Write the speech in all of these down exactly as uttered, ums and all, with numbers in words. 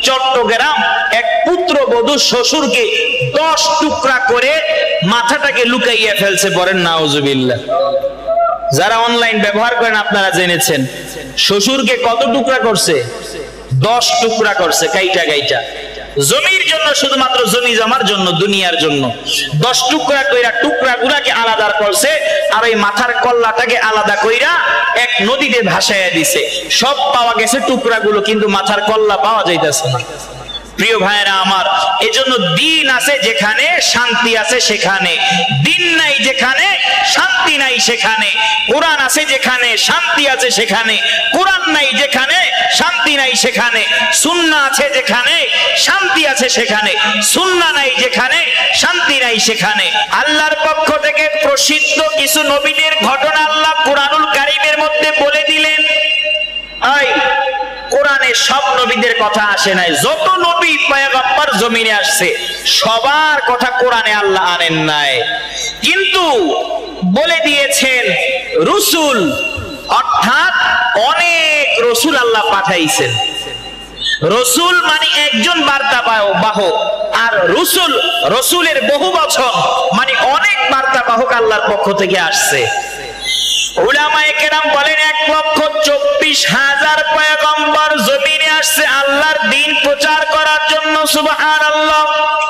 চট্টগ্রাম এক পুত্রবধূ শ্বশুরকে দশ টুকরা করে মাথাটাকে লুকাইয়া ফেলছে, পড়েন নাউজুবিল্লাহ। যারা অনলাইন ব্যবহার করেন আপনারা জেনেছেন, শ্বশুরকে কত টুকরা করছে? দশ টুকরা করছে, কাইটা কাইটা। জমির জন্য, শুধুমাত্র জমি জমার জন্য, দুনিয়ার জন্য দশ টুকরা কইরা টুকরা গুলাকে আলাদা করছে, আর ওই মাথার কল্লাটাকে আলাদা কইরা এক নদীতে ভাসাইয়া দিছে। সব পাওয়া গেছে টুকরা গুলো, কিন্তু মাথার কল্লা পাওয়া যাইতেছে না। প্রিয় ভাইরা আমার, এজন্য দিন আছে যেখানে শান্তি আছে সেখানে, দিন নাই যেখানে শান্তি নাই সেখানে। কোরআন আছে যেখানে শান্তি আছে সেখানে, কোরআন নাই যেখানে শান্তি নাই সেখানে। সুন্নাহ আছে যেখানে শান্তি আছে সেখানে, সুন্নাহ নাই যেখানে শান্তি নাই সেখানে। আল্লাহর পক্ষ থেকে প্রসিদ্ধ কিছু নবীদের ঘটনা আল্লাহ কুরআনুল কারীমের মধ্যে বলে দিলেন। আই কোরআনে সব নবীদের কথা আসে নাই, যত নবী পয়গম্বর জমিনে আসছে সবার কথা কোরআনে আল্লাহ আনেন নাই, কিন্তু বলে দিয়েছেন রসুল, অর্থাৎ অনেক রসুল আল্লাহ পাঠাইছেন। রসুল মানে একজন বার্তা বাহক, আর রসুল রসুলের বহু বছর মানে অনেক বার্তা বাহক আল্লাহর পক্ষ থেকে আসছে। উলামায়ে কেরাম বলেন এক লক্ষ চব্বিশ হাজার পয়গম্বর জমিনে আসছে আল্লাহর দ্বীন প্রচার করার জন্য। সুবহানাল্লাহ।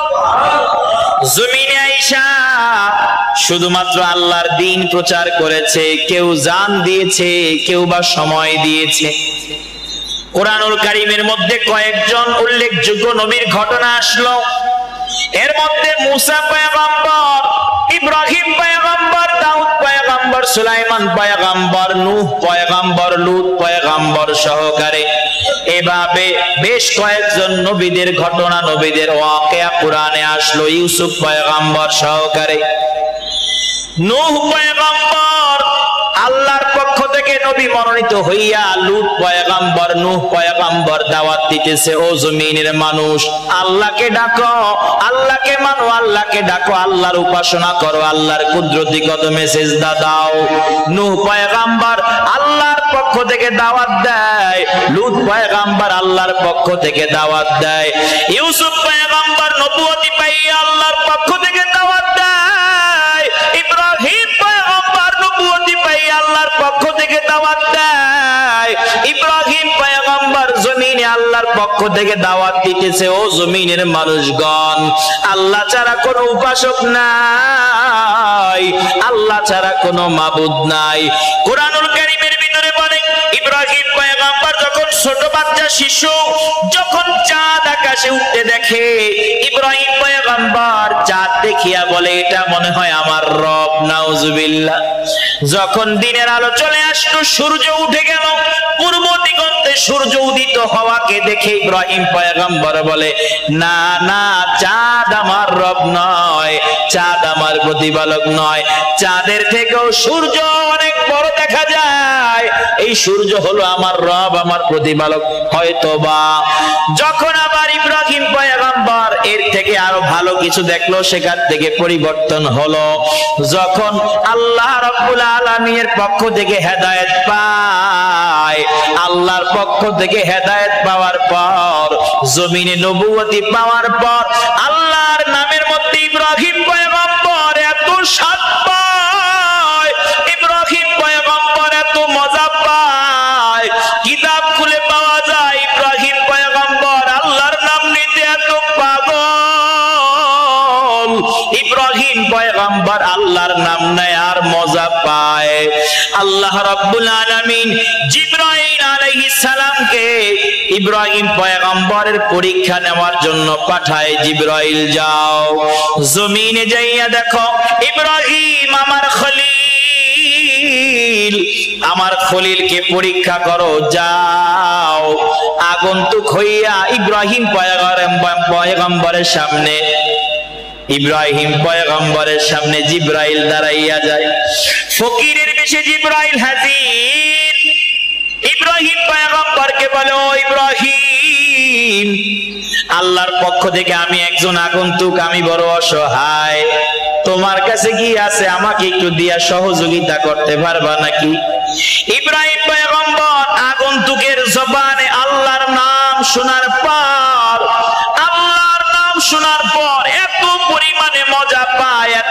জমিনে আইসা শুধুমাত্র আল্লাহর দ্বীন প্রচার করেছে, কেউ জান দিয়েছে, কেউ বা সময় দিয়েছে। কোরআনুল কারীমের মধ্যে কয়েকজন উল্লেখযোগ্য নবীর ঘটনা আসলো। এর মধ্যে মুসা পয়গম্বর, ইব্রাহিম পয়গম্বর, দাউদ পয়গম্বর, সুলাইমান পয়গম্বর, নূহ পয়গম্বর, লূত পয়গম্বর সহকারে এভাবে বেশ কয়েকজন নবীদের ঘটনা, নবীদের ওয়াকিয়া কোরআনে আসলো। ইউসুফ পয়গম্বর সহকারে। নূহ পয়গম্বর আল্লাহর পক্ষ থেকে নবী মনোনীত হইয়া লূত পয়গম্বর, নূহ পয়গম্বর দাওয়াত দিতেছে, ও জমিনের মানুষ, আল্লাহকে ডাকো, আল্লাহকে মানো, আল্লাহকে ডাকো, আল্লাহর উপাসনা করো, আল্লাহর কুদরতি কদমে সিজদা দাও। নূহ পয়গম্বর আল্লাহর পক্ষ থেকে দাওয়াত দেয়, লূত পয়গম্বর আল্লাহর পক্ষ থেকে দাওয়াত দেয়, ইউসুফ পয়গম্বর নবুয়তি পাইয়া আল্লাহর পক্ষ থেকে দাওয়াত দেয়, ইব্রাহিম পয়গম্বর নবুয়তি পাইয়া আল্লাহর পক্ষ থেকে দাওয়াত দেয়, ইব্রাহিম পয়গম্বর জমিনে আল্লাহর পক্ষ থেকে দাওয়াত দিতেছে, ও জমিনের মানুষগণ, আল্লাহ ছাড়া কোনো উপাসক নাই, আল্লাহ ছাড়া কোনো মাবুদ নাই। কোরআনুল কারীমের ভিতরে বলে ইব্রাহিম পয়গম্বর যখন ছোট বাচ্চা শিশু, যখন চাঁদ আকাশে উঠতে দেখে, ইব্রাহিম পয়গম্বর চাঁদ দেখিয়া বলে, এটা মনে হয় আমার রব। নাউজুবিল্লাহ। যখন দিনের আলো চলে আসলো, সূর্য উঠে গেল, পূর্ব দিগন্তে সূর্য উদিত হওয়াকে দেখে ইব্রাহিম পয়গম্বর বলে, না না, চাঁদ আমার রব নয়, চাঁদ আমার প্রতিপালক নয়, চাঁদের থেকেও সূর্য অনেক বড় দেখা যায়, এই সূর্য হলো আমার রব, আমার প্রতিপালক। হয়তোবা যখন আবার ইব্রাহিম পয়গম্বর এর থেকে আরো ভালো কিছু দেখলো, সেখান থেকে পরিবর্তন হলো, যখন আল্লাহ রাব্বুল আলামিনের পক্ষ থেকে হেদায়েত পায়, আল্লাহর পক্ষ থেকে হেদায়েত পাওয়ার পর, জমিনে নবুয়তি পাওয়ার পর, আল্লাহর নামের মধ্যে ইব্রাহিম পয়গম্বর এত স্বাদ পায়, ইব্রাহিম পয়গম্বর এত মজা পায়, কিতাব খুলে পাওয়া যায় ইব্রাহিম পয়গম্বর আল্লাহর নাম নিতে এত পাগল, ইব্রাহিম পয়গম্বর আল্লাহর নাম নেয় আর মজা পায়। আল্লাহ রাব্বুল আলামিন জিবরাইল আলাইহিস সালামকে ইব্রাহিম পয়গম্বরের পরীক্ষা নেওয়ার জন্য পাঠায়, জিবরাইল যাও জমিনে যাইয়া দেখো ইব্রাহিম আমার খলিল, আমার খলিলকে পরীক্ষা করো, যাও। আগন্তুক হইয়া ইব্রাহিম পয়গম্বরের সামনে ইব্রাহিম পয়গম্বরের সামনে জিবরাইল দাঁড়াইয়া যায়, ফকিরের বেশে জিবরাইল হাজির। ইব্রাহিম পয়গম্বরকে বলে, ও ইব্রাহিম, আল্লাহর পক্ষ থেকে আমি একজন আগন্তুক, আমি বড় অসহায়, তোমার কাছে কি আছে, আমাকে একটু দিয়া সহযোগিতা করতে পারবা নাকি? ইব্রাহিম পয়গম্বর আগন্তুকের জবানে আল্লাহর নাম শোনার পর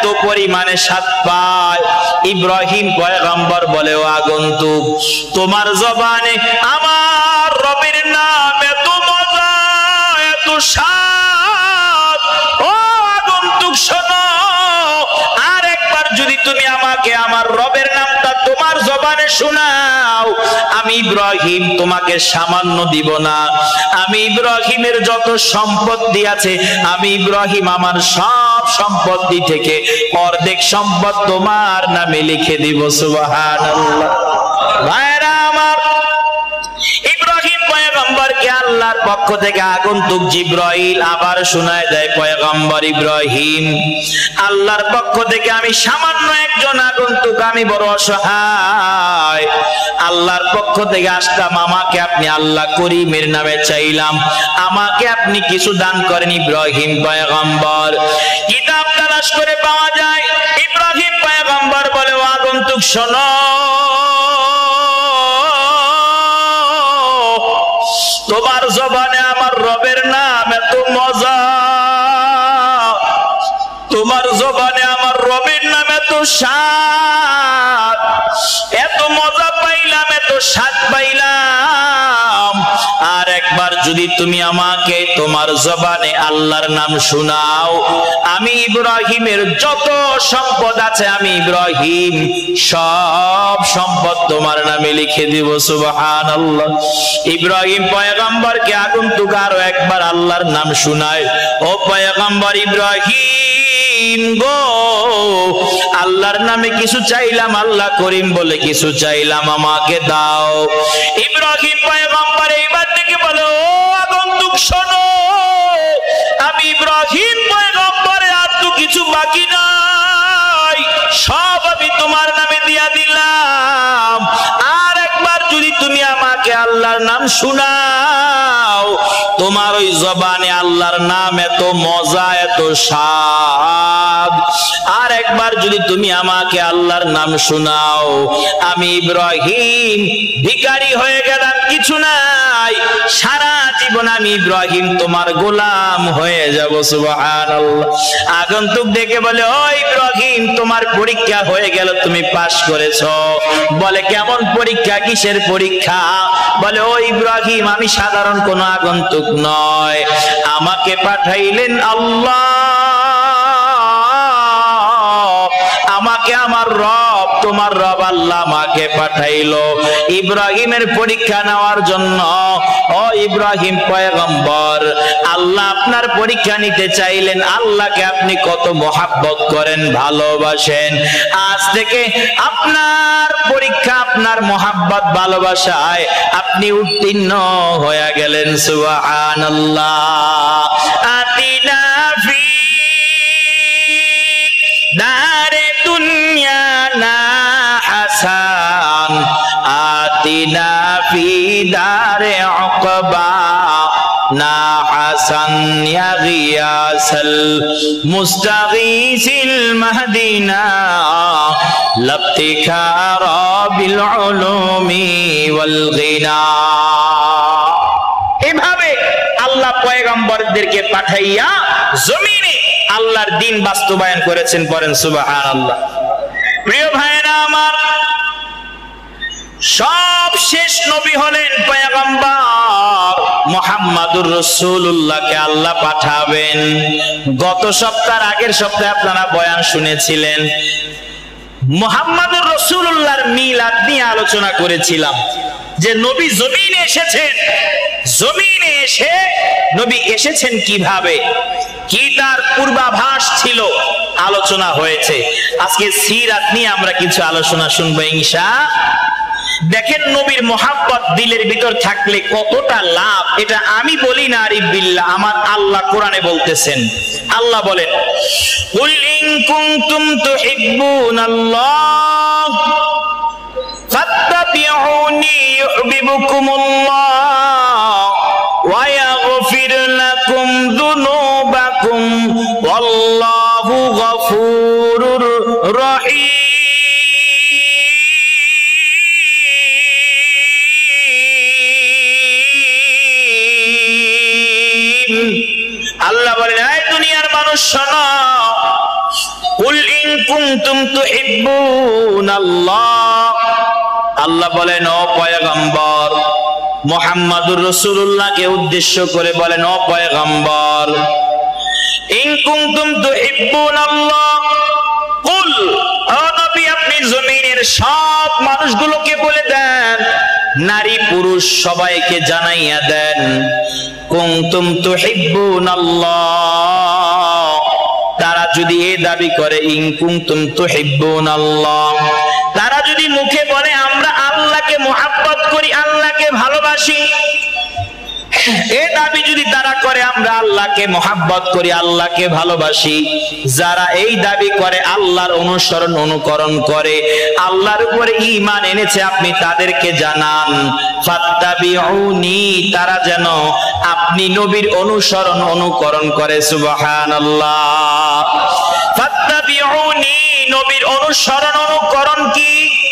এত পরিমাণে স্বাদ পায়। ইব্রাহিম পয়গম্বর বলে, ও আগন্তুক, তোমার জবানে আমার রবের নাম এত মজা, এত স্বাদ। ও আগন্তুক শোনো, আর একবার যদি তুমি আমাকে আমার রবের নামটা তোমার জবানে শোনাও, আমি ইব্রাহিম তোমাকে সামান্য দিব না। আমি ইব্রাহিমের যত সম্পত্তি আছে, আমি ইব্রাহিম আমার সব সম্পত্তি থেকে অর্ধেক সম্পদ তোমার নামে লিখে দিব। সুবহানাল্লাহ। ভাইরা আমার, ইব্রাহিম পয়গম্বরকে আল্লাহর পক্ষ থেকে আগন্তুক জিবরাইল আবার শোনায় দেয়, পয়গম্বর ইব্রাহিম, আল্লাহর পক্ষ থেকে আমি সামান্য একজন আগন্তুক, আমি বড় অসহায়, আল্লাহর পক্ষ থেকে আসলাম, আমাকে আপনি আল্লাহ করিমের নামে চাইলাম, আমাকে আপনি কিছু দান করেন। ইব্রাহিম পয়গম্বর কিতাব তালাশ করে পাওয়া যায়, ইব্রাহিম পয়গম্বর বলে, ও আগন্তুক শোনো, তোমার জবানে আমার রবের নাম এত মজা, তোমার জবানে আমার রবের নাম এত স্বাদ, এত মজা পাইলাম, এত স্বাদ পাইলাম। আর একবার যদি তুমি আমাকে তোমার জবানে আল্লাহর নাম শোনাও, আমি ইব্রাহিমের যত সম্পদ আছে, আমি ইব্রাহিম সব সম্পদ তোমার নামে লিখে দিব। সুবহানাল্লাহ। ইব্রাহিম পয়গম্বরকে আগন্তুক আরো একবার আল্লাহর নাম শোনায়, ও পয়গম্বর ইব্রাহিম গো, আল্লাহর নামে কিছু চাইলাম, আল্লাহ করিম বলে কিছু চাইলাম, আমাকে দাও। ইব্রাহিম পয়গম্বর এইবার থেকে বলে, ও আগন্তুক শোনো, আমি ইব্রাহিম পয়গম্বরের আর তো কিছু বাকি নাই, সব আমি তোমার নামে দিয়া দিলাম। আর একবার যদি তুমি আমাকে আল্লাহর নাম শোনাও, তোমার ওই জবানে আল্লাহর নাম এত মজা, এত স্বাদ, আর একবার যদি তুমি আমাকে আল্লাহর নাম শোনাও, আমি ইব্রাহিম ভিখারি হয়ে গেলাম, কিছু নাই, সারা জীবন আমি ইব্রাহিম তোমার গোলাম হয়ে যাব। সুবহানাল্লাহ। আগন্তুক দেখে বলে, ও ইব্রাহিম, তোমার পরীক্ষা হয়ে গেল, তুমি পাশ করেছো। বলে, কেমন পরীক্ষা, কিসের পরীক্ষা? বলে, ও ইব্রাহিম, আমি সাধারণ কোন আগন্তুক নয়, আমাকে পাঠাইলেন আল্লাহ, আমাকে আমার রব, তোমার রব আল্লাহ আমাকে পাঠাইলো ইব্রাহিমের পরীক্ষা নেওয়ার জন্য। ও ইব্রাহিম পয়গম্বর, আল্লাহ আপনার পরীক্ষা নিতে চাইলেন, আল্লাহকে আপনি কত মহাব্বত করেন, ভালোবাসেন, আজ থেকে আপনার পরীক্ষা, আপনার মহাব্বত ভালোবাসায় আপনি উত্তীর্ণ হয়ে গেলেন। সুবহানাল্লাহ। আতিনা ফি দারে দুনিয়া না হাসান, আতিনা ফি দারে উকবা না হাসান, ইয়া গিয়াসাল মুস্তাগীসিল মাহদিনা লাবতিকারা বিল উলুমি ওয়াল গিনা। এভাবে আল্লাহ পয়গম্বরদেরকে পাঠাইয়া জমিনে আল্লাহর দ্বীন বাস্তবায়ন করেছেন। পড়েন সুবহানাল্লাহ। প্রিয় ভাইরা আমার, সব শেষ নবী হলেন পয়গম্বর মুহাম্মাদুর রাসূলুল্লাহকে আল্লাহ পাঠাবেন। গত সপ্তাহের আগের সপ্তাহে আপনারা বয়ান শুনেছিলেন, মুহাম্মাদুর রাসূলুল্লাহর মিলাদ নিয়ে আলোচনা করেছিলাম, যে নবী জমিনে এসেছেন, জমিনে এসে নবী এসেছেন কিভাবে, কি তার পূর্বাভাস ছিল, আলোচনা হয়েছে। আজকে সিরাত নিয়ে আমরা কিছু আলোচনা শুনবো ইনশাআল্লাহ। দেখেন, নবীর মোহাব্বত দিলের ভিতর থাকলে কতটা লাভ, এটা আমি বলি না, আরিফ বিল্লাহ, আমার আল্লাহ কোরআনে বলতেছেন। আল্লাহ বলেন, কুল ইন কুনতুম তুহিব্বুনাল্লাহ ফাত্তাবিউনি ইউহিব্বুকুমুল্লাহ ওয়া ইয়াগফির লাকুম যুনুবাকুম ওয়াল্লাহু গফুরুর রহিম। আল্লাহ বলেন, এই দুনিয়ার মানুষ শোনো, কুল ইন কুনতুম তুহিব্বুনাল্লাহ, আল্লাহ বলেন ও পয়গম্বর, মুহাম্মাদুর রাসূলুল্লাহকে উদ্দেশ্য করে বলেন ও পয়গম্বর, ইন কুনতুম তুহিব্বুনাল্লাহ, কুল, ও নবী আপনি জমিনের সব মানুষগুলোকে বলে দেন, নারী পুরুষ সবাইকে জানাইয়া দেন, কুনতুম তুহিব্বুনাল্লাহ, তারা যদি এই দাবি করে ইন কুনতুম তুহিব্বুনাল্লাহ, তারা যদি মুখে বলে আমরা আল্লাহকে মুহাব্বত করি, আল্লাহকে ভালোবাসি, এই দাবি যদি তারা করে আমরা আল্লাহকে মুহাব্বত করি, আল্লাহকে ভালোবাসি, যারা এই দাবি করে আল্লাহর অনুসরণ অনুকরণ করে, আল্লাহর উপরে ঈমান এনেছে, আপনি তাদেরকে জানান ফাত্তাবিউনি, তারা যেন আপনি নবীর অনুসরণ অনুকরণ করে। সুবহানাল্লাহ। ফাত্তাবিউনি, নবীর অনুসরণ অনুকরণ কি?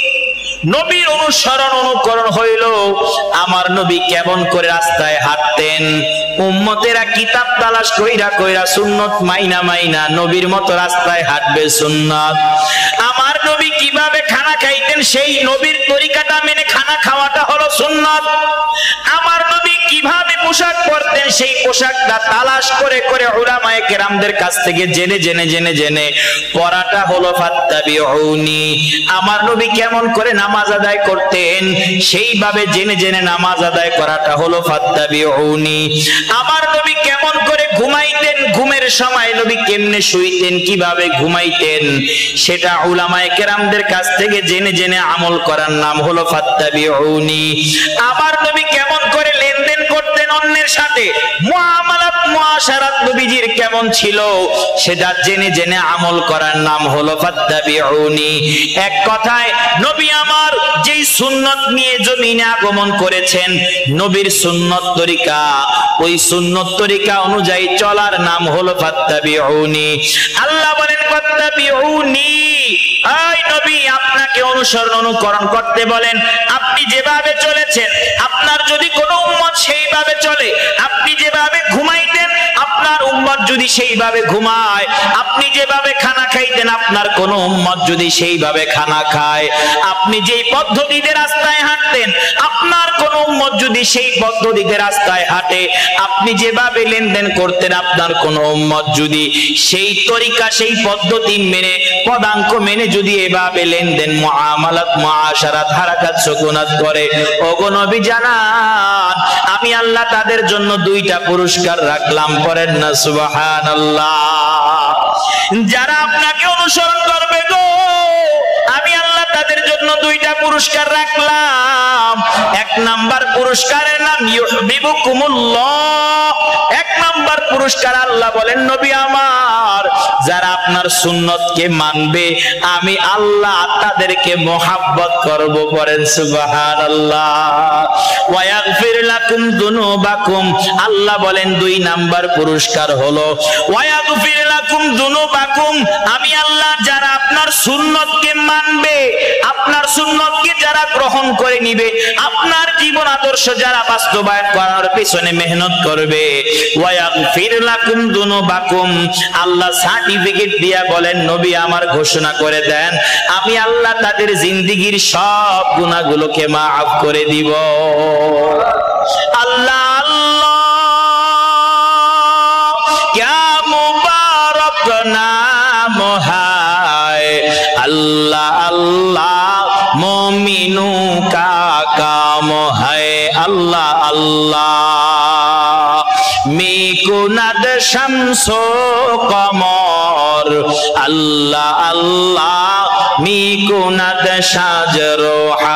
নবীর অনুসরণ অনুকরণ হইল আমার নবী কেমন করে রাস্তায় হাঁটতেন, উম্মতেরা কিতাব তালাশ কইরা কইরা সুন্নত মাইনা মাইনা নবীর মতো রাস্তায় হাঁটবে সুন্নাত। আমার নবী কিভাবে খানা খাইতেন সেই নবীর তরিকাটা মেনে খানা খাওয়াটা হলো সুন্নাত। আমার নবী কিভাবে পোশাক পরতেন সেই পোশাকটা তালাশ করে করে উলামায়ে কেরামদের কাছ থেকে জেনে জেনে জেনে জেনে পড়াটা হলো ফাত্তাবিউনি। আমার নবী কেমন করে নামাজ আদায় করতেন সেইভাবে জেনে জেনে নামাজ আদায় করাটা হলো ফাত্তাবিউনি। আমার নবী কেমন করে ঘুমাইতেন, ঘুমের সময় নবী কেমনে শুইতেন, কিভাবে ঘুমাইতেন, সেটা উলামায়ে কেরামদের কাছ থেকে জেনে জেনে আমল করার নাম হলো ফাত্তাবিউনি। আমার নবী কেমন করে লেনদেন করতেন অন্যের সাথে, মুআমালাত মুআশারাত নবীজির কেমন ছিল সেটা জেনে জেনে আমল করার নাম হলো ফাত্তাবিউনি। এক কথায় নবী আমার যেই সুন্নত নিয়ে জমিনে আগমন করেছেন, নবীর সুন্নত তরিকা, ওই সুন্নত তরিকা অনুযায়ী চলার নাম হলো ফাত্তাবিউনি। আল্লাহ বলেন ফাত্তাবিউনি, এই নবী আপনাকে অনুসরণ অনুকরণ করতে বলেন। আপনি যেভাবে চলেছেন, আপনার যদি কোনো উম্মত সেইভাবে চলে, আপনি যেভাবে ঘুমাইতেন আপনার উম্মত যদি সেইভাবে ঘুমায়, আপনি যেভাবে খানা খাইতেন আপনার কোন উম্মত যদি সেইভাবে খানা খায়, আপনি যেই পদ্ধতিতে রাস্তায় হাঁটতেন আপনার কোন উম্মত যদি সেই পদ্ধতিতে রাস্তায় হাঁটে, আপনি যেভাবে লেনদেন করতেন আপনার কোন উম্মত যদি সেই তরিকা সেই পদ্ধতি মেনে পদাঙ্ক মেনে যদি এভাবে লেনদেন মুআমালাত মুআশারাত হারাকাত সুকুনাত করে, ওগো নবী জানান আমি আল্লাহ তাদের জন্য দুইটা পুরস্কার রাখলাম। পড়েন না সুবহানাল্লাহ। যারা আপনাকে অনুসরণ করবে গো, আমি আল্লাহ তাদের জন্য দুইটা পুরস্কার রাখলাম। এক নাম্বার পুরস্কারের নাম ইউহিব্বুকুমুল্লাহ। এক নাম্বার পুরস্কার আল্লাহ বলেন নবী আমার যারা আপনার সুন্নতকে মানবে আমি আল্লাহ তাদেরকে মুহাব্বত করব। পড়েন সুবহানাল্লাহ। ওয়া ইয়াগফির লাকুম যুনুবাকুম, আল্লাহ বলেন দুই নাম্বার পুরস্কার হলো ওয়া ইয়াগফির লাকুম যুনুবাকুম, আমি আল্লাহ যারা আপনার সুন্নতকে মানবে, আপনার সুন্নতকে যারা গ্রহণ করে নিবে, আপনার জীবন আদর্শ যারা বাস্তবায়ন করার পেছনে মেহনত করবে, ওয়া ইয়াগফির লাকুম যুনুবাকুম, আল্লাহ সার্টিফিকেট দিয়া বলেন নবী আমার ঘোষণা করে দেন আমি আল্লাহ তাদের জিন্দেগীর সব গুনাহগুলোকে মাফ করে দিব। আল্লাহ আল্লাহ क्या मुबारक नाम है, अल्लाह अल्लाह मोमिनों का काम है, अल्लाह अल्लाह मिकुनद शम्सो कमर, अल्लाह अल्लाह मिकुनद शाजरो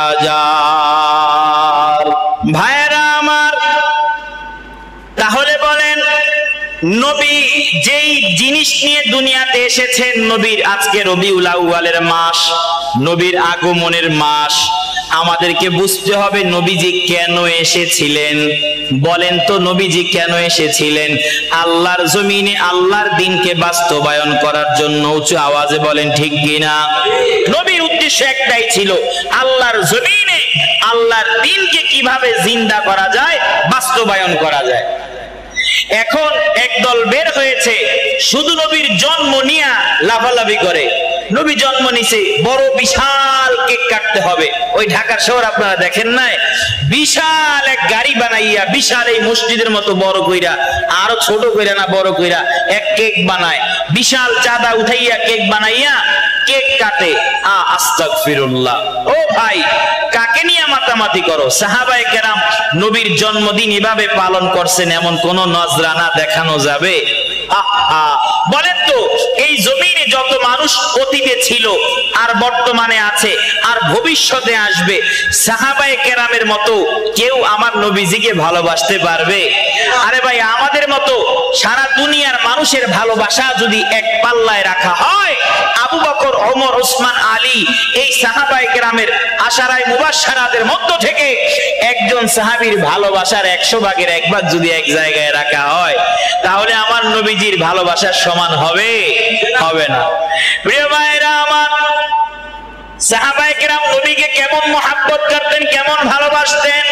हाजार। भाईरा আমার তাহলে বলেন নবী যেই জিনিস নিয়ে দুনিয়াতে এসেছেন, নবীর আজকে রবিউল আউয়ালের মাস, নবীর আগমনের মাস, আমাদেরকে বুঝতে হবে নবীজি কেন এসেছিলেন। বলেন তো নবীজি কেন এসেছিলেন? আল্লাহর জমিনে আল্লাহর দ্বীনকে বাস্তবায়ন করার জন্য। উঁচু আওয়াজে বলেন ঠিক কিনা? নবীর উদ্দেশ্য একটাই ছিল, আল্লাহর জমিনে আল্লাহর দ্বীনকে কিভাবে জিন্দা করা যায়, বাস্তবায়ন করা যায়। এখন একদল বের হয়েছে শুধু নবীর জন্ম নিয়ে লাফালাফি করে। নবী জন্ম নিছে, বড় বিশাল কেক কাটতে হবে। ওই ঢাকার শহর আপনারা দেখেন নাই, বিশাল এক গাড়ি বানাইয়া বিশাল এই মসজিদের মতো বড় কইরা, আরো ছোট কইরা না বড় কইরা এক কেক বানায়, বিশাল চাঁদা উঠাইয়া কেক বানাইয়া কেক কাটে। আ আস্তাগফিরুল্লাহ। ও ভাই, কাকে নিয়ে মাতামাতি করো? সাহাবায়ে কেরাম নবীর জন্মদিন এভাবে পালন করছেন, এমন কোন নজরানা দেখানো যাবে? আহা, বলেন তো, এই জমিনে যত মানুষ অতীতে ছিল আর বর্তমানে আছে আর ভবিষ্যতে আসবে, সাহাবায়ে কেরামের মতো কেউ আমার নবীজিকে ভালোবাসতে পারবে? আরে ভাই, আমাদের মতো সারা দুনিয়ার মানুষের ভালোবাসা যদি এক পাল্লায় রাখা হয়, আবু বকর, ওমর, ওসমান, আলী, এই সাহাবায়ে কেরামের আশারায়ে মুবাশশারাদের মধ্য থেকে একজন সাহাবীর ভালোবাসার একশো ভাগের এক ভাগ যদি এক জায়গায় রাখা হয়, তাহলে আমার নবীজির ভালোবাসার সমান হবে? হবে না। প্রিয় ভাইরা আমার, সাহাবায়ে কেরাম নবীকে কেমন মহব্বত করতেন, কেমন ভালোবাসতেন?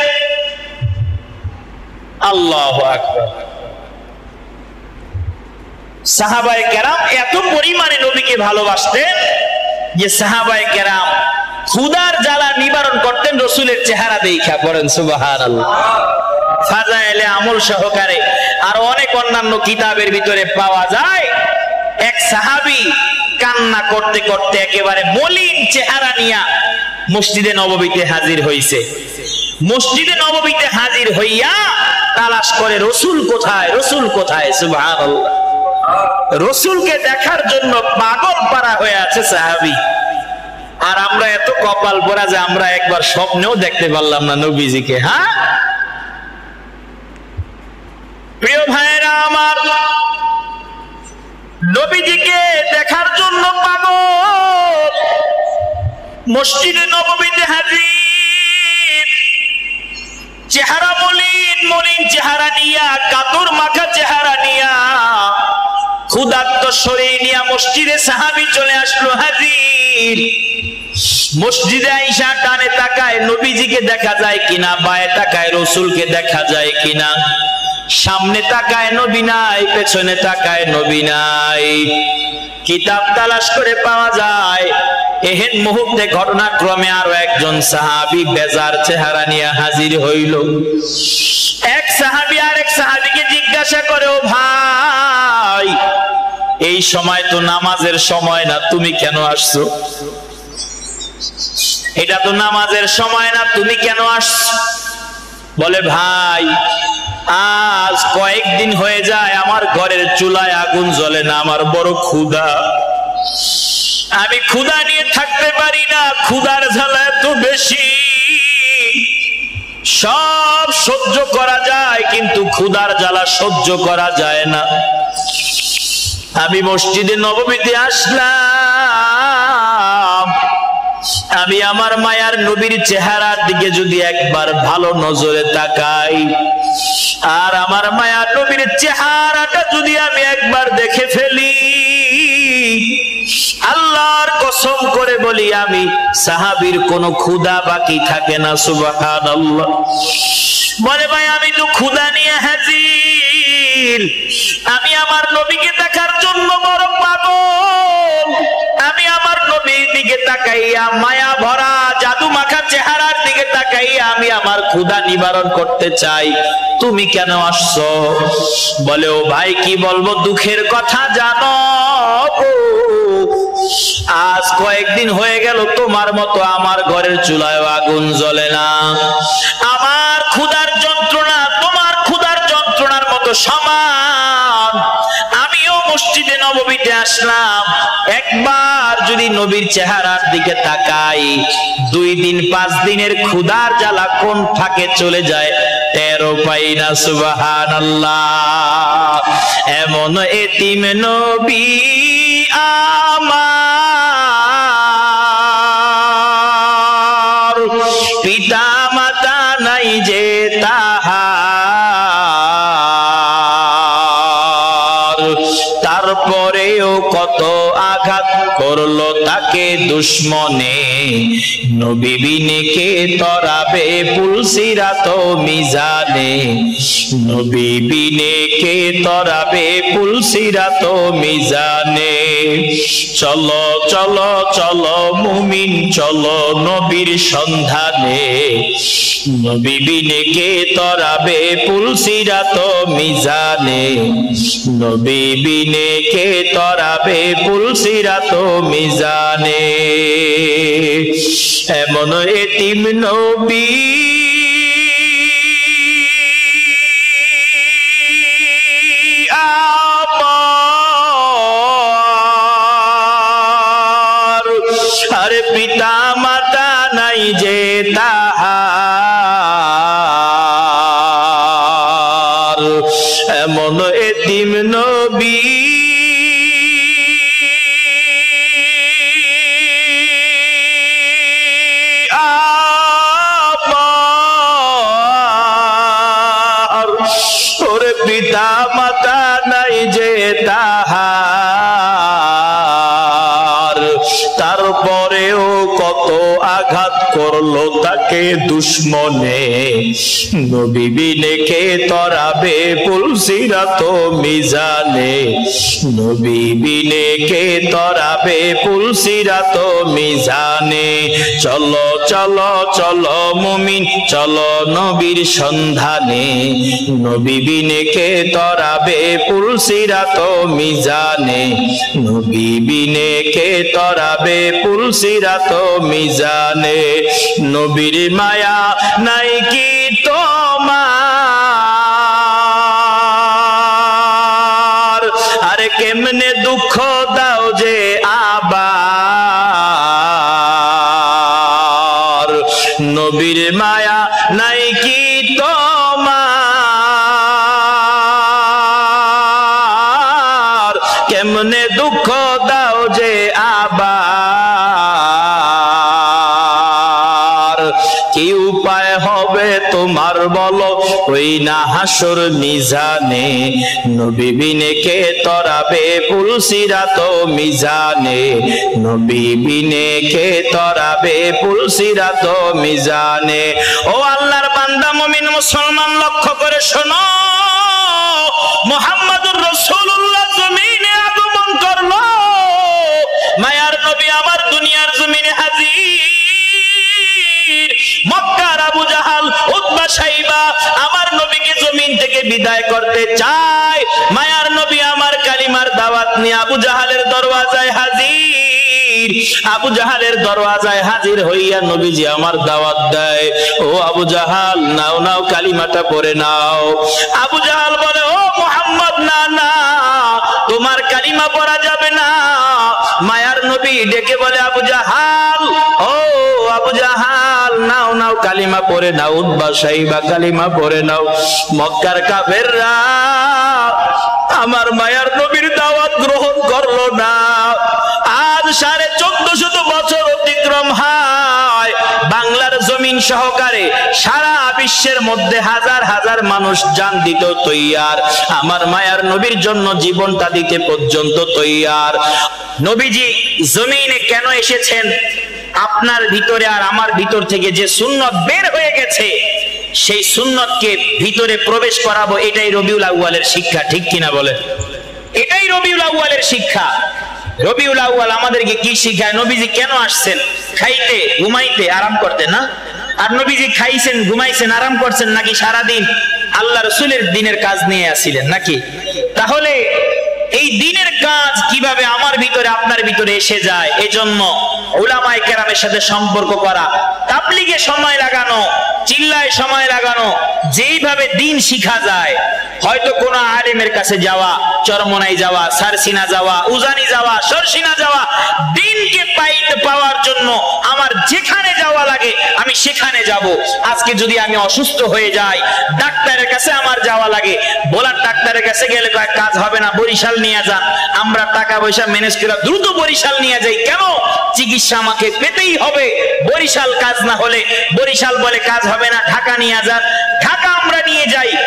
আল্লাহু আকবার। সাহাবায়ে কেরাম এত পরিমাণে নবীকে ভালোবাসতেন যে সাহাবায়ে কেরাম ক্ষুধার জ্বালা নিবারণ করতেন রাসূলের চেহারা দেখা। পড়েন সুবহানাল্লাহ। ফাজাইলে আমল সহকারে আর অনেক অন্যান্য কিতাবের ভিতরে পাওয়া যায়, এক সাহাবী কান্না করতে করতে একেবারে মলিন চেহারা নিয়ে মসজিদে নববীতে হাজির হইছে। মসজিদে নববীতে হাজির হইয়া তালাশ করে রাসূল কোথায়, রাসূল কোথায়। সুবহানাল্লাহ। রাসূলকে দেখার জন্য পাগল পারা হয়ে আছে সাহাবী। আর আমরা এত কপাল পোড়া যে আমরা একবার স্বপ্নেও দেখতে পারলাম না নবীজিকে। হ্যাঁ প্রিয় ভাইরা আমার, নবীজিকে দেখার জন্য পাগল, মসজিদে নববীতে হাজির, চেহারা মলিন, মলিন চেহারা নিয়া, কাতর মাখা চেহারা নিয়া, ক্ষুধার্ত শরীর নিয়া মসজিদে সাহাবী চলে আসলো হাজির। মসজিদে আইসা ডানে তাকায় নবীজিকে দেখা যায় কিনা, বায়ে তাকায় রাসূলকে দেখা যায় কিনা, সামনে তাকায় নবী নাই, পেছনে তাকায় নবী নাই। কিতাব তালাশ করে পাওয়া যায় এহেন মুহূর্তে ঘটনাক্রমে আরো একজন সাহাবী বেজার চেহারা নিয়ে হাজির হইল। এক সাহাবী আরেক সাহাবীকে জিজ্ঞাসা করে, ও ভাই, এই সময় তো নামাজের সময় না, তুমি কেন আসছো? এটা তো নামাজের সময় না, তুমি কেন আসছো? বলে, ভাই, আজ কয়েকদিন হয়ে যায় আমার ঘরের চুলায় আগুন জ্বলে না, আমার বড় ক্ষুধা, আমি ক্ষুধা নিয়ে থাকতে পারি না, ক্ষুধার জ্বালা এত বেশি, সব সহ্য করা যায় কিন্তু ক্ষুধার জ্বালা সহ্য করা যায় না। আমি মসজিদে নববীতে আসলাম, আমি আমার মায়ার নবীর চেহারার দিকে যদি একবার ভালো নজরে তাকাই, আর আমার মায়ার নবীর চেহারাটা যদি আমি একবার দেখে ফেলি, আল্লাহর কসম করে বলি, আমি সাহাবীর কোনো ক্ষুধা বাকি থাকে না। সুবহানাল্লাহ। বলে, ভাই, আমি তো ক্ষুধা নিয়ে হাজির, আমি আমার নবীকে দেখার জন্য বড় পাগল, আমি আমার নবীর দিকে তাকাইয়া, মায়া ভরা জাদু মাখা চেহারার দিকে তাকাইয়া আমি আমার ক্ষুধা নিবারণ করতে চাই, তুমি কেন আসছো? বলে, ও ভাই, কি বলবো, দুঃখের কথা জানো, আজ কয়েকদিন হয়ে গেল তোমার মতো আমার ঘরের চুলায় আগুন জ্বলে না, আমার ক্ষুধার যন্ত্রণা তোমার ক্ষুধার যন্ত্রণার মতো সমান। আমিও মসজিদে নববীতে আসলাম, একবার যদি নবীর চেহারার দিকে তাকাই, দুই দিন পাঁচ দিনের ক্ষুধার জ্বালা কোন ফাঁকে চলে যায় টেরও পাই না। সুবহানাল্লাহ। এমন এতিম নবী আমার, পিতা মাতা নাই যে তাহার, তারপরেও কত আঘাত করলো তাকে দুশ্মনে, নবী বিনে কে তরাবে পুলসিরাত মিজানে, নবী বিনে কে তরাবে পুলসিরাত মিজানে। চলো চলো চলো মুমিন চলো নবীর সন্ধানে, নবী বিনে কে তরাবে পুলসিরাত মিজানে, নবী বিনে কে তরাবে পুলসিরাত মিজানে। এমন এতিম নবী আমার, আরে পিতা মাতা নাই যে তাহার, এমন এতিম নবী পিতা মাতা নাই যে তাহার, তারপরেও কত আঘাত করলো তাকে দুশ্মনে, নবী বিনে কে তরাবে পুলসিরাত মিজানে, নবী বিনে কে তরাবে পুলসিরাত মিজানে। চলো চলো চলো মুমিন চলো নবীর সন্ধানে, নবী বিনে কে তরাবে পুলসিরাত মিজানে, নবী বিনে কে তরাবে পুলসিরাত মিজানে। নবীর মায়া নাই কি তোমার, আরে কেমনে দুঃখ দাও যে আবার, নবীর মায়া নাই কি তোমার, কেমনে দুঃখ দাও যে আবার। কি উপায় হবে তোমার বলো ওই না হাসর মিজানে, নবী বিনে কে তরাবে পুলসিরাত মিজানে, নবী বিনে কে তরাবে পুলসিরাত মিজানে। ও আল্লাহর বান্দা মুমিন মুসলমান লক্ষ্য করে শোনো, মুহাম্মদুর রাসূলুল্লাহ জমিনে আগমন করলো, মায়ার নবী আমার দুনিয়ার জমিনে হাজির। মক্কার আবু জাহাল উতবা সাইবা আমার নবীকে জমিন থেকে বিদায় করতে চায়, মায়ার নবী আমার কালিমার দাওয়াত নিয়ে আবু জাহালের দরওয়াজায় হাজির। আবু জাহালের দরওয়াজায় হাজির হইয়া নবীজি আমার দাওয়াত দেয়, ও আবু জাহাল নাও নাও কালিমাটা পড়ে নাও। আবু জাহাল বলে, ও মুহাম্মদ না না তোমার কালিমা পড়া যাবে না। মায়ার নবী ডেকে বলে, আবু জাহাল ও আবু জাহাল নাও নাও কালিমা পড়ে নাও, উতবা সাইবা কালিমা পড়ে নাও। মক্কার কাফেররা আমার মায়ার নবীর দাওয়াত গ্রহণ করলো না। আজ সাড়ে চোদ্দ শত বছর অতিক্রম হয়, বাংলার জমিন সহকারে সারা বিশ্বের মধ্যে হাজার হাজার মানুষ জান দিতে তৈয়ার, আমার মায়ার নবীর জন্য জীবনটা দিতে পর্যন্ত তৈয়ার। নবীজি জমিনে কেন এসেছেন? আপনার ভিতরে আর আমার ভিতর থেকে যে সুন্নত বের হয়ে গেছে সেই সুন্নতকে ভিতরে প্রবেশ করাবো, এটাই রবিউল আউয়ালের শিক্ষা, ঠিক কিনা বলে? এটাই রবিউল আউয়ালের শিক্ষা। রবিউল আউয়াল আমাদেরকে কি শিখায়? নবীজি কেন আসছেন? খাইতে, ঘুমাইতে, আরাম করতে না? আর নবীজি খাইছেন, ঘুমাইছেন, আরাম করছেন নাকি সারাদিন আল্লাহ রসুলের দিনের কাজ নিয়ে আসছিলেন নাকি? তাহলে এই দিনের কাজ কিভাবে আমার ভিতরে আপনার ভিতরে এসে যায়, এজন্য উলামায়ে কেরামের সাথে সম্পর্ক করা, তাবলীগে সময় লাগানো, চিল্লায় সময় লাগানো, যেইভাবে দিন শিখা যায়। হয়তো কোনো আলেমের কাছে যাওয়া, চরমনাই যাওয়া, সারসিনা যাওয়া, উজানি যাওয়া, সরসিনা যাওয়া, দিনকে পাইতে পাওয়ার জন্য আমার যেখানে যাওয়া লাগে আমি সেখানে যাব। আজকে যদি আমি অসুস্থ হয়ে যাই, ডাক্তারের কাছে আমার যাওয়া লাগে, বলার ডাক্তারের কাছে গেলে কাজ হবে না, বরিশাল নিয়ে যান। আমরা টাকা পয়সা ম্যানেজ করে দ্রুত বরিশাল নিয়ে যাই, কেন? চিকিৎসা আমাকে পেতেই হবে। বরিশাল কাজ না হলে, বরিশাল বলে কাজ হবে না, ঢাকা নিয়ে যান, ঢাকা আমরা নিয়ে যাই।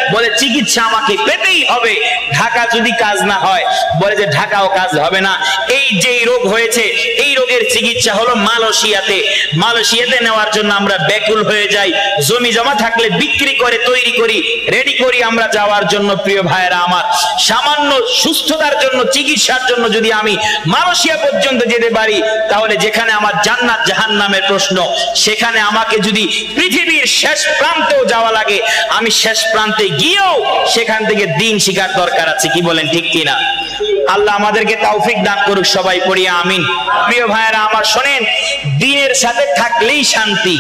বলে চিকিৎসা আমাকে পেতেই হবে, ঢাকা যদি কাজ না হয় বলে যে ঢাকাও কাজ হবে না। এই যে রোগ হয়েছে এই রোগের চিকিৎসা হলো মালয়েশিয়াতে, মালয়েশিয়াতে নেওয়ার জন্য আমরা ব্যাকুল হয়ে যাই, জমি জমা থাকলে বিক্রি করে তৈরি করি, রেডি করি আমরা যাওয়ার জন্য। প্রিয় ভাইয়েরা আমার, সামান্য সুস্থতার জন্য, চিকিৎসার জন্য যদি আমি মালয়েশিয়া পর্যন্ত যেতে পারি, তাহলে যেখানে আমার জান্নাত জাহান্নামের প্রশ্ন, সেখানে আমাকে যদি পৃথিবীর শেষ প্রান্তেও যাওয়া লাগে, আমি শেষ প্রান্তে গিয়েও সেখান থেকে দিন শিখার দরকার আছে। কি বলেন, ঠিক কিনা? আল্লাহ আমাদেরকে তৌফিক দান করুক, সবাই পড়ি আমিন। প্রিয় ভাইয়েরা আমার, শোনেন, দ্বীনের সাথে থাকলেই শান্তি,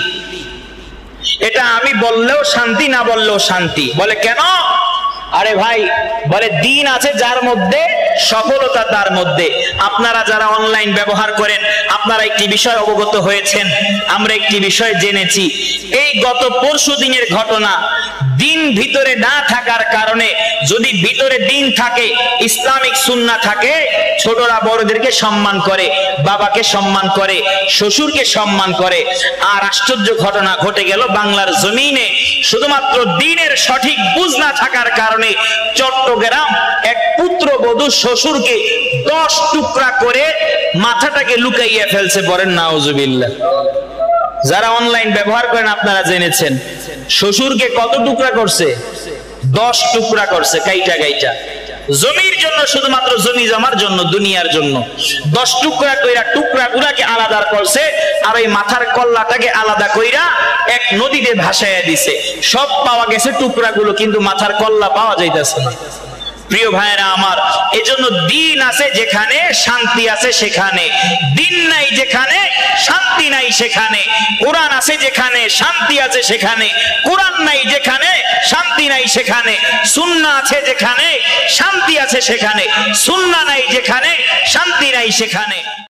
এটা আমি বললেও শান্তি, না বললেও শান্তি। বলে কেন? আরে ভাই, বলে দিন আছে যার মধ্যে, সফলতা তার মধ্যে। আপনারা যারা অনলাইন ব্যবহার করেন, আপনারা একটি বিষয় অবগত হয়েছেন, আমরা একটি বিষয় জেনেছি। এই গত পরশু দিনের ঘটনা, দিন ভিতরে না থাকার কারণে, যদি ভিতরে দিন থাকে, ইসলামিক সুন্নাহ থাকে, ছোটরা বড়দেরকে সম্মান করে, বাবাকে সম্মান করে, শ্বশুরকে সম্মান করে। আর আশ্চর্য ঘটনা ঘটে গেল বাংলার জমিনে, শুধুমাত্র দিনের সঠিক বুঝ না থাকার কারণে চট্টগ্রাম এক পুত্রবধূ শ্বশুরকে দশ টুকরা করে মাথাটাকে লুকাইয়া ফেলছে। বলেন নাউজুবিল্লাহ। যারা অনলাইন ব্যবহার করেন আপনারা জেনেছেন, শ্বশুরকে কত টুকরা করছে? দশ টুকরা করছে, কাইটা গাইটা, জমির জন্য, শুধুমাত্র জমি জমার জন্য, দুনিয়ার জন্য। দশ টুকরা কইরা টুকরা গুলাকে আলাদা করছে, আর ওই মাথার কল্লাটাকে আলাদা কইরা এক নদীতে ভাসাইয়া দিছে। সব পাওয়া গেছে টুকরাগুলো, কিন্তু মাথার কল্লা পাওয়া যাইতেছে না। প্রিয় ভাইয়েরা আমার, এজন্য দিন আছে যেখানে, শান্তি আছে সেখানে। দিন নাই যেখানে, শান্তি নাই সেখানে। কোরআন আছে যেখানে, শান্তি আছে সেখানে। কোরআন নাই যেখানে, শান্তি নাই সেখানে। সুন্নাহ আছে যেখানে, শান্তি আছে সেখানে। সুন্নাহ নাই যেখানে, শান্তি নাই সেখানে।